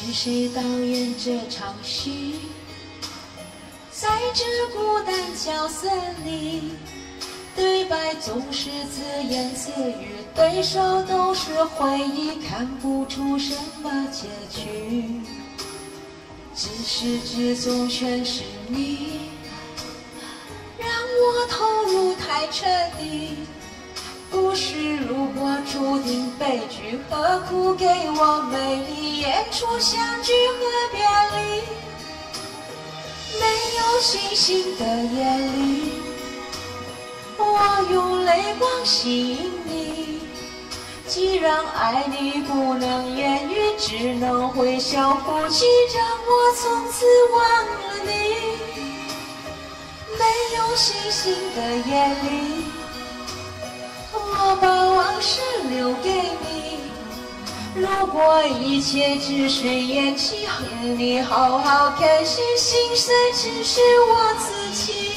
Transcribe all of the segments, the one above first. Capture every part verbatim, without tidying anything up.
是谁导演这场戏？在这孤单角色里，对白总是自言自语，对手都是回忆，看不出什么结局。自始至终全是你，让我投入太彻底。故事如果注定悲剧，何苦给我美丽演出相聚和别离？没有星星的夜里，我用泪光吸引你。既然爱你不能言语，只能微笑哭泣，让我从此忘了你。没有星星的夜里，我把往事留给你。如果一切只是演戏，请你好好看戏，心碎只是我自己。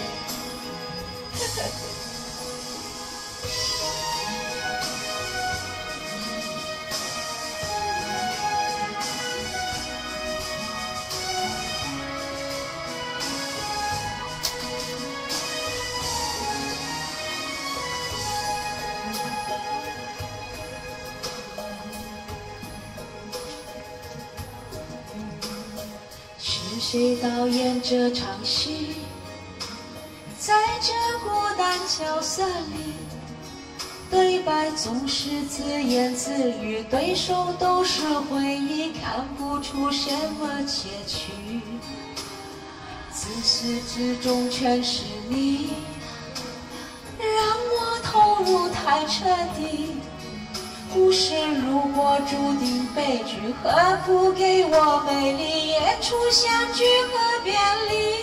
是谁导演这场戏？在这孤单角色里，对白总是自言自语，对手都是回忆，看不出什么结局。自始至终全是你，让我投入太彻底。故事如果注定悲剧，何苦给我美丽演出相聚和别离？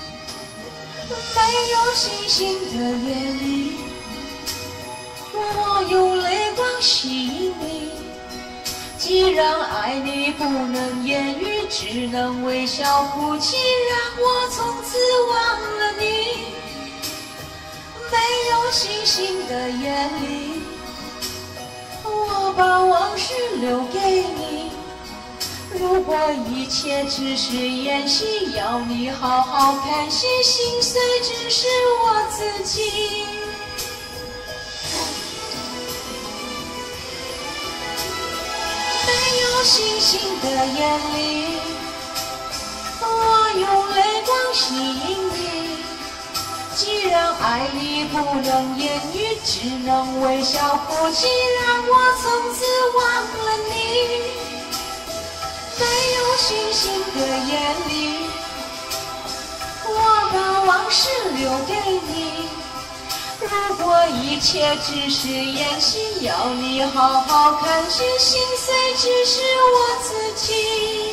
没有星星的夜里，我用泪光吸引你。既然爱你不能言语，只能微笑哭泣，让我从此忘了你。没有星星的夜里，我把往事留给你。如果一切只是演戏，要你好好看戏，心碎只是我自己。没有星星的夜里，我用泪光吸引你。既然爱你不能言语，只能微笑哭泣，让我从此忘了你。没有星星的夜里，我把往事留给你。如果一切只是演戏，要你好好看戏，心碎只是我自己。